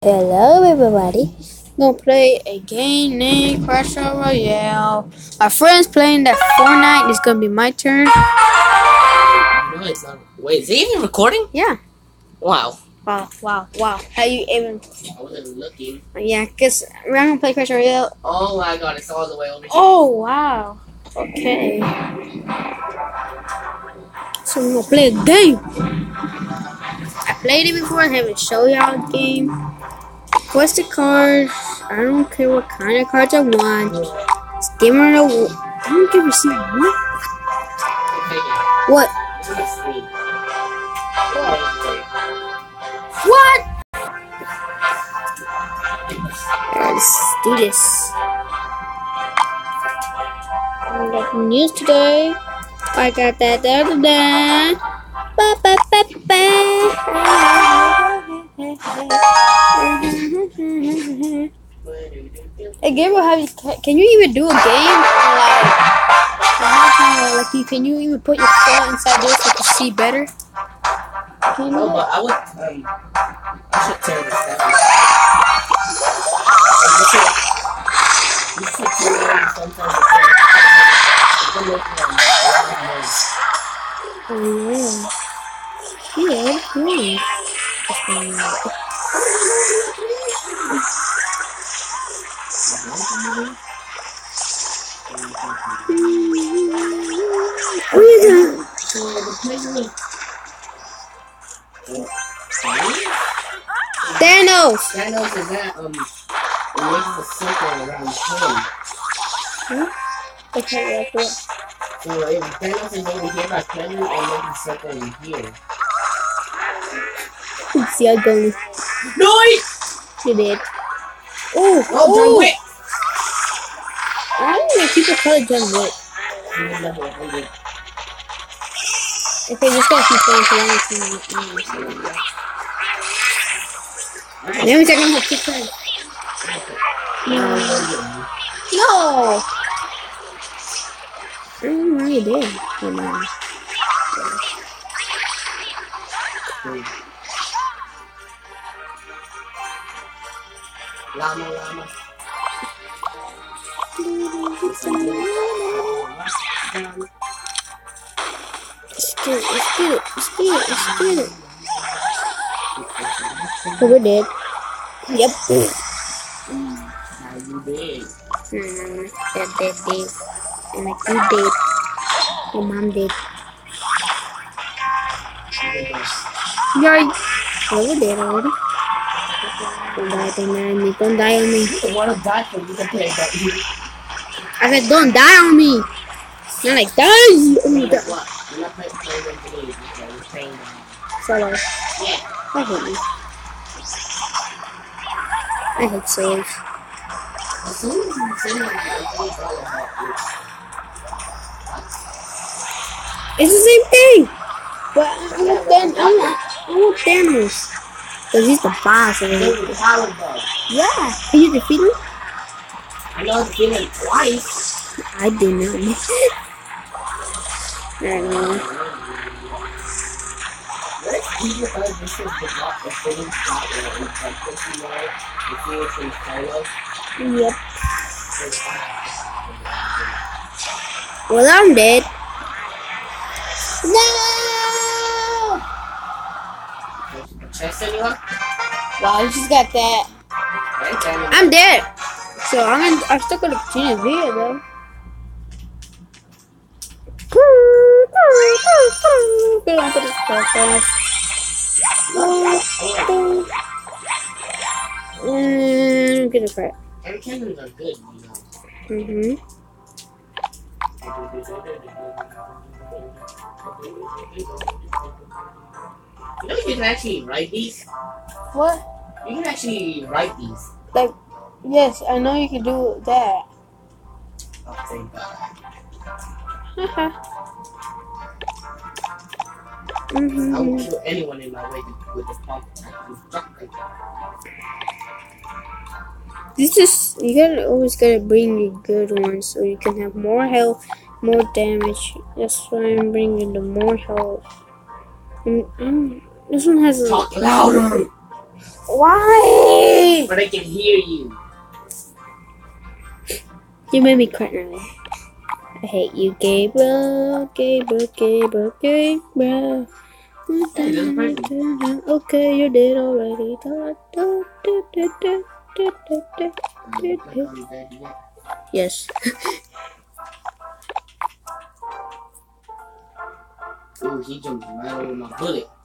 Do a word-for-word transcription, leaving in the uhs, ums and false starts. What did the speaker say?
Hello everybody, I'm gonna play a game named Clash Royale. My friend's playing that Fortnite. It's gonna be my turn. No, it's not. Wait, is it even recording? Yeah. Wow. Wow, wow, wow. How you even... I wasn't looking. Yeah, because we're gonna play Clash Royale. Oh my god, it's all the way over here. Oh, wow. Okay. So we're gonna play a game. I played it before. I haven't shown y'all the game. What's the cards? I don't care what kind of cards I want. It's gamer no. I don't give a shit. What? What? What? Let's do this. I got news today. I got that the other day. Ba, ba, ba, ba. Hey Gabriel, have you, can you even do a game? Like, like you, can you even put your foot inside this so you can see better? Can you do Oh, that? but I would, um, I should turn this down. You should, you should turn it sometimes. It's making a lot of noise. Oh yeah. Yeah, cool. Thanos! Thanos is that, um, it makes a circle around him. Hmm? Okay, like what? So if Thanos is over here by Kevin, it makes a circle in here. See, I go. No! You did. Oh, Oh, John Wick! I don't know if people call it John Wick. Okay, just gotta keep playing for long as and then we take on the two friends. No. No! I don't know you did. Oh, no. Llama, llama. Let's get it, let's get it, let's get it, let's get it. Oh, we're dead. Yep. How you did? Hmm, dead, dead, dead. And like you dead. Your mom dead. Yikes. Oh, we're dead already. Don't die, don't die on me. Don't die on me. I want to die for you to play that. I said, don't die on me. Not like, die. Oh, my God. What? You're not playing playing them today. You're playing them. Solo. Yeah. I hate you. I hate souls. As soon as you say that, you play all about It's the same thing. But I want Thanos. I want, I want Thanos. Because he's the boss of it. it. The power ball. Yeah. Can you defeat him? I know it's been like twice. I did not. I don't know. What if this is the block, the same spot where it's like pushing away, the field from solo? Yep. Well, I'm dead. No! Chest anyone? Wow, you just got that. Right, I'm dead. So I'm gonna, I'm still gonna continue the video though. Mm, get a crap. Every cannons are good, you know. Mm-hmm. You know you can actually write these? What? You can actually write these. Like, yes, I know you can do that. I'll take that. Mm-hmm. I would kill anyone in my way with this pump. This is, you gotta always gotta bring your good ones so you can have more health, more damage. That's why I'm bringing the more health. And, um, this one has a. Talk louder! Why? But I can hear you. You made me cry earlier. I hate you, Gabriel, Gabriel, Gabriel, Gabriel. Okay, you're dead already. Yes. Ooh, he jumped right over my bullet.